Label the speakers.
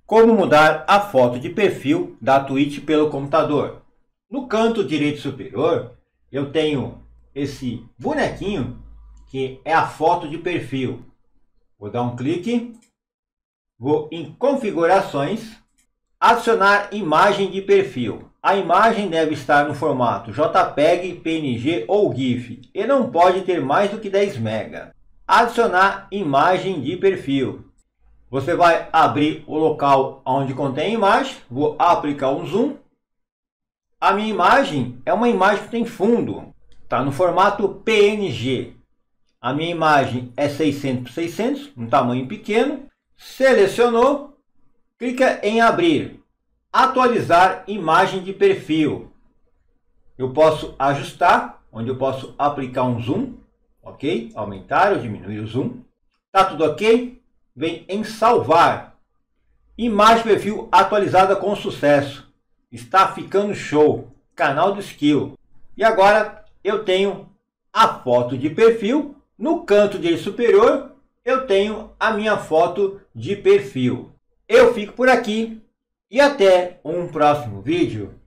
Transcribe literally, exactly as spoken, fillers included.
Speaker 1: Como mudar a foto de perfil da Twitch pelo computador. No canto direito superior, eu tenho esse bonequinho que é a foto de perfil. Vou dar um clique, vou em configurações, adicionar imagem de perfil. A imagem deve estar no formato JPEG, P N G ou GIF e não pode ter mais do que dez megas. Adicionar imagem de perfil. Você vai abrir o local onde contém a imagem, vou aplicar um zoom. A minha imagem é uma imagem que tem fundo, está no formato P N G. A minha imagem é seiscentos por seiscentos, um tamanho pequeno. Selecionou, clica em abrir, atualizar imagem de perfil. Eu posso ajustar, onde eu posso aplicar um zoom, ok? Aumentar ou diminuir o zoom. Tá tudo ok? Vem em salvar. Imagem de perfil atualizada com sucesso. Está ficando show. Canal do Skill. E agora eu tenho a foto de perfil. No canto direito superior eu tenho a minha foto de perfil. Eu fico por aqui e até um próximo vídeo.